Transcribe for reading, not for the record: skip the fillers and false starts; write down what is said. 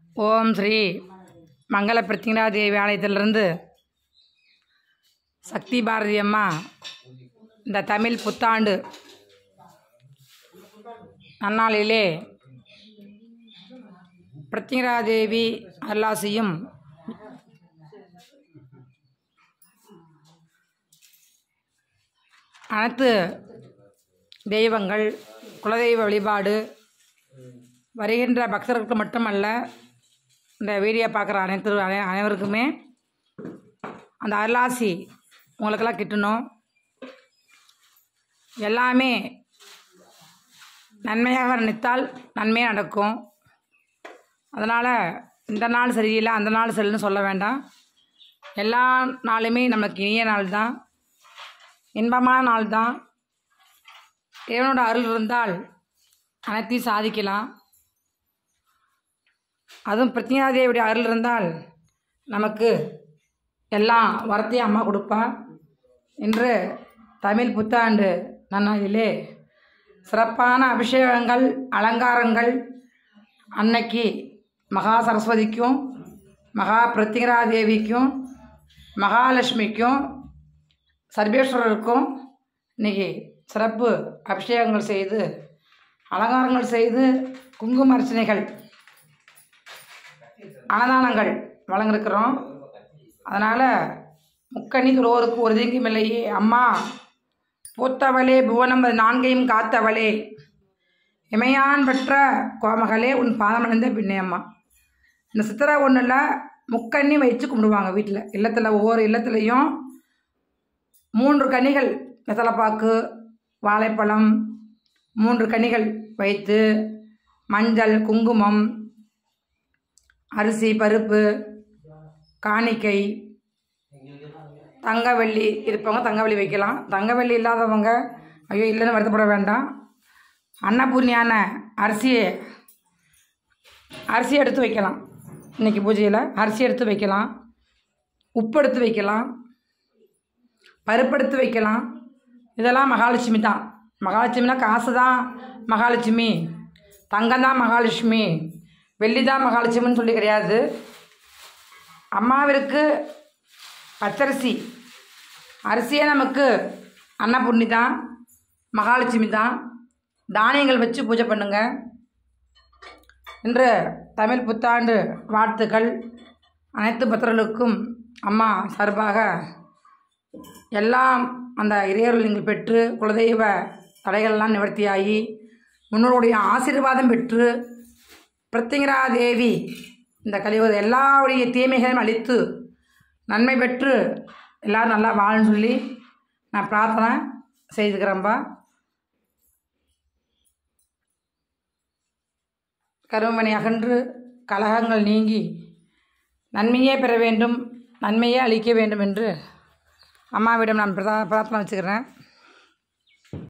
ஓம் ஸ்ரீ மங்கள பிரத்யங்கரா தேவி ஆலயத்திலிருந்து சக்தி பாரதி அம்மா இந்த தமிழ் புத்தாண்டு நன்னாளிலே பிரத்யங்கரா தேவி அருளாசியும் அனைத்து தெய்வங்கள் குலதெய்வ வழிபாடு வருகின்ற பக்தர்களுக்கு மட்டுமல்ல, இந்த வீடியோ பார்க்குற அனைவருக்குமே அந்த அருளாசி உங்களுக்கெல்லாம் கிட்டணும். எல்லாமே நன்மையாக நினைத்தால் நன்மையாக நடக்கும். அதனால் இந்த நாள் சரியில்லை அந்த நாள் சரியில்லைன்னு சொல்ல வேண்டாம். எல்லா நாளுமே நமக்கு இனிய நாள் தான், இன்பமான நாள் தான். இறைவனோட அருள் இருந்தால் அனைத்தையும் சாதிக்கலாம். அதுவும் பிரத்யங்கரா தேவியுடைய அருள் இருந்தால் நமக்கு எல்லாம் வரத்தையும் அம்மா கொடுப்பா. இன்று தமிழ் புத்தாண்டு நன்னாளிலே சிறப்பான அபிஷேகங்கள் அலங்காரங்கள் அன்னைக்கு மகா சரஸ்வதிக்கும் மகா பிரத்யங்கரா தேவிக்கும் மகாலட்சுமிக்கும் சர்வேஸ்வரருக்கும் இன்றைக்கி சிறப்பு அபிஷேகங்கள் செய்து அலங்காரங்கள் செய்து குங்கும அர்ச்சனைகள் அன்னதானங்கள் வழங்கிருக்கிறோம். அதனால் முக்கணி துரோருக்கு ஒரு தீங்கும் இல்லையே அம்மா பூத்தவளே புவனம் நான்கையும் காத்தவளே இமையான் பெற்ற கோமகளே உன் பாதமடைந்த பின்னே அம்மா. இந்த சித்திரை ஒன்றில் முக்கண்ணி வச்சு கும்பிடுவாங்க வீட்டில். இல்லத்தில் ஒவ்வொரு இல்லத்துலேயும் 3 கன்னிகள் வெத்தலைப்பாக்கு வாழைப்பழம் 3 கன்னிகள் வைத்து மஞ்சள் குங்குமம் அரிசி பருப்பு காணிக்கை தங்கவெள்ளி இருப்பவங்க தங்கவெள்ளி வைக்கலாம். தங்கவெள்ளி இல்லாதவங்க ஐயோ இல்லைன்னு வருத்தப்பட வேண்டாம். அன்னபூர்ணியான அரிசி எடுத்து வைக்கலாம். இன்றைக்கி பூஜையில் அரிசி எடுத்து வைக்கலாம், உப்பு எடுத்து வைக்கலாம், பருப்பு எடுத்து வைக்கலாம். இதெல்லாம் மகாலட்சுமி தான். மகாலட்சுமினா காசு தான் மகாலட்சுமி, தங்கம் தான் மகாலட்சுமி, வெள்ளி தான் மகாலட்சுமின்னு சொல்லி கிடையாது. அம்மாவிற்கு பச்சரிசி அரிசியே நமக்கு அன்னபூர்ணி தான், மகாலட்சுமி தான். தானியங்கள் வச்சு பூஜை பண்ணுங்க. இன்று தமிழ் புத்தாண்டு வாழ்த்துக்கள் அனைத்து பக்தர்களுக்கும் அம்மா சார்பாக எல்லாம் அந்த இறையருள் நீங்கள் பெற்று குலதெய்வ தடைகள்லாம் நிவர்த்தியாகி முன்னோருடைய ஆசீர்வாதம் பெற்று பிரத்யங்கரா தேவி இந்த கலியுக எல்லாருடைய தீமைகளையும் அழித்து நன்மை பெற்று எல்லோரும் நல்லா வாழன்னு சொல்லி நான் பிரார்த்தனை செய்துக்கிறேன்பா. கருமணி அகன்று கலகங்கள் நீங்கி நன்மையே பெற வேண்டும், நன்மையே அளிக்க வேண்டும் என்று அம்மாவிடம் நான் பிரார்த்தனை வச்சுக்கிறேன்.